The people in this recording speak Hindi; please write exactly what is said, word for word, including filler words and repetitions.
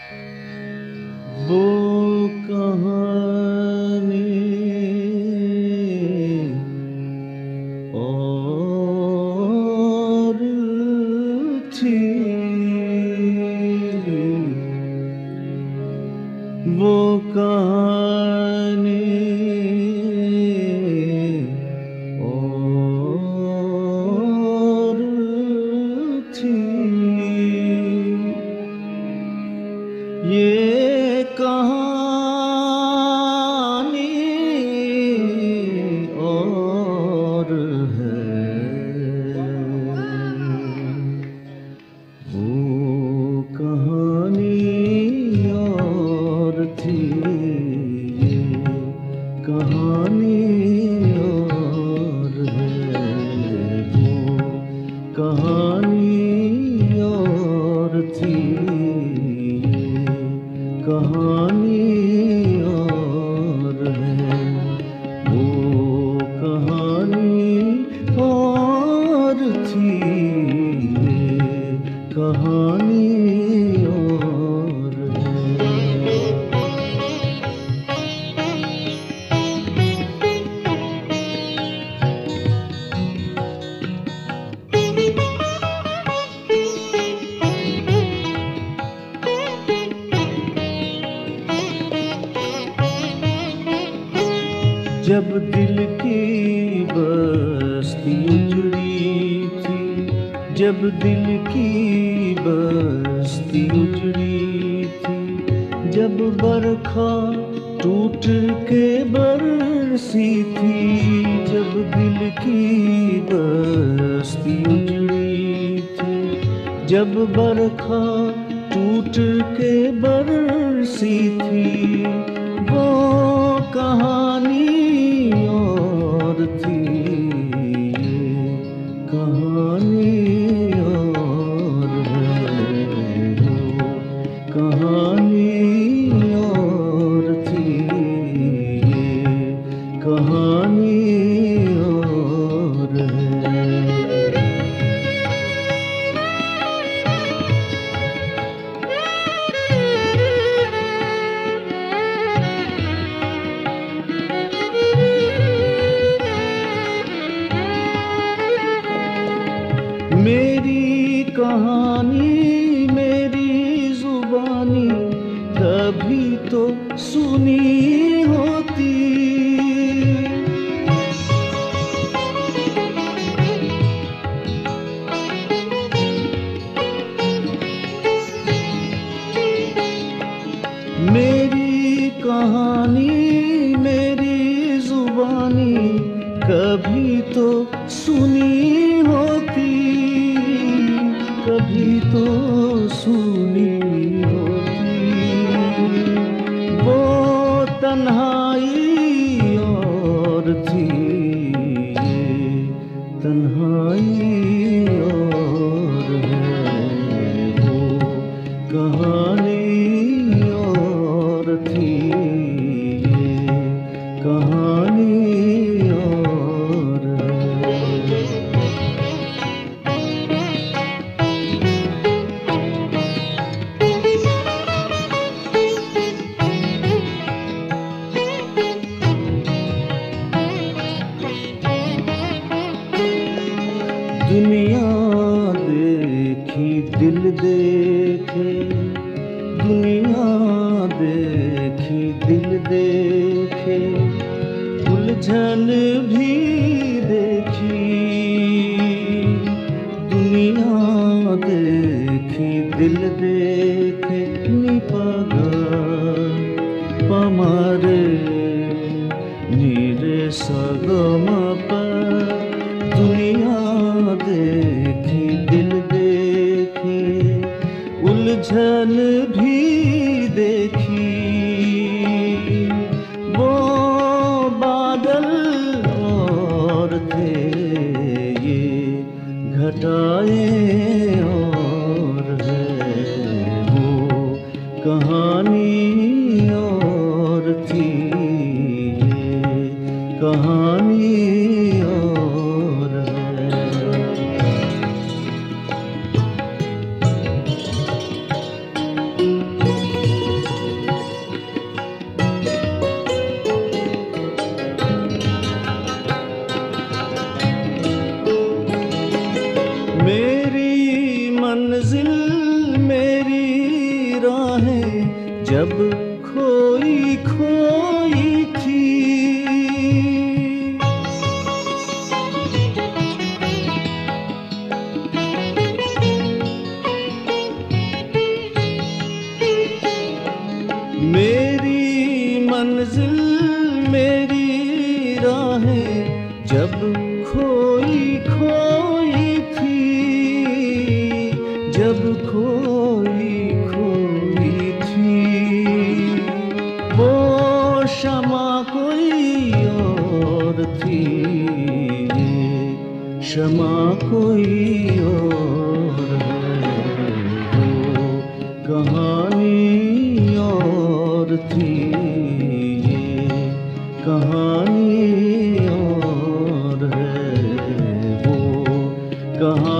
वो कहानी और थी, वो कहानी और थी। ये कहानी और है, वो कहानी और थी। ये कहानी और है, वो कहानी और थी। कहानी और है, वो कहानी और थी। कहानी और है। जब दिल की बस्ती उजड़ी थी, जब दिल की बस्ती उजड़ी थी, जब बरखा टूट के बरसी थी, जब दिल की बस्ती उजड़ी थी, जब बरखा टूट के बरसी थी, वो कहानी और थी। ये कहानी और है, वो कहानी और थी। ये कहानी और है। मेरी कहानी मेरी जुबानी कभी तो सुनी होती, मेरी कहानी मेरी जुबानी कभी तो सुनी होती, कभी तो सुनी होती। वो तन्हाई और थी, ये तन्हाई और है, वो कहानी और थी। ये कहानी और है। दुनिया देखी दिल देखे, दुनिया देखी दिल देखे, उलझन भी देखी। दुनिया देखी दिल देखे, निपगा पमारे नीरे सगम पर। दुनिया देखी दिल देखी, उलझन भी देखी। वो बादल और थे, ये घटाएं और है, वो कहानी और थी। ये कहानी और है। जब खोई खोई थी। मेरी मंजिल मेरी राहें जब खोई खोई थी, जब खोई खोई थी। वो शमा कोई और थी, शमा कोई और है। वो कहानी और थी, ये कहानी और है। वो कहानी